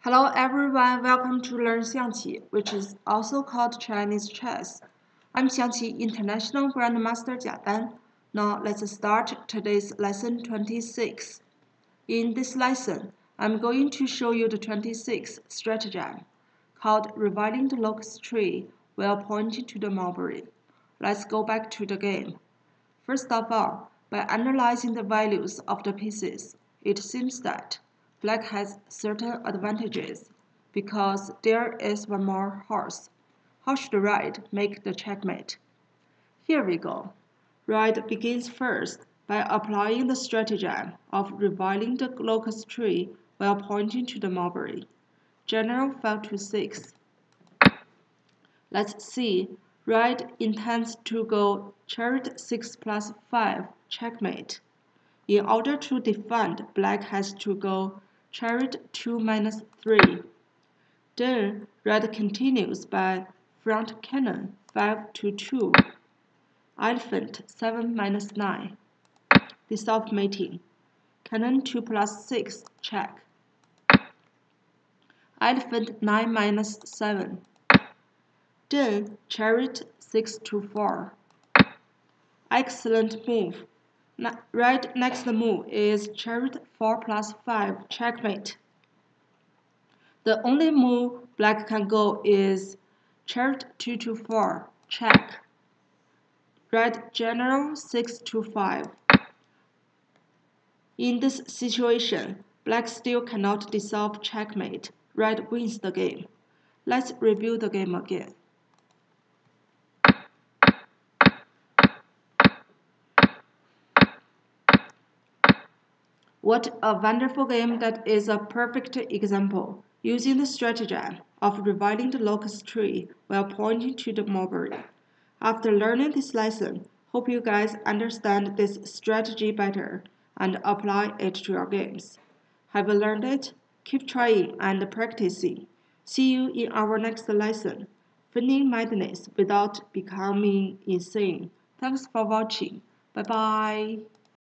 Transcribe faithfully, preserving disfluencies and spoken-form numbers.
Hello everyone, welcome to Learn Xiangqi, which is also called Chinese chess. I'm Xiangqi International Grandmaster Jia Dan. Now let's start today's lesson twenty-six. In this lesson, I'm going to show you the twenty-sixth stratagem, called Revealing the Locust Tree while pointing to the mulberry. Let's go back to the game. First of all, by analyzing the values of the pieces, it seems that Black has certain advantages because there is one more horse. How should Red make the checkmate? Here we go. Red begins first by applying the stratagem of revealing the locust tree while pointing to the mulberry. General fell to six. Let's see. Red intends to go chariot six plus five, checkmate. In order to defend, Black has to go chariot two minus three. Then Red continues by front cannon five to two. Elephant seven minus nine. Dissolve mating. Cannon two plus six, check. Elephant nine minus seven. Then chariot six to four. Excellent move. Red next move is chariot four plus five, checkmate. The only move Black can go is chariot two to four, check. Red general six to five. In this situation, Black still cannot dissolve checkmate. Red wins the game. Let's review the game again. What a wonderful game that is a perfect example, using the stratagem of revealing the locust tree while pointing to the mulberry. After learning this lesson, hope you guys understand this strategy better and apply it to your games. Have you learned it? Keep trying and practicing. See you in our next lesson. Feigning madness without becoming insane. Thanks for watching. Bye bye.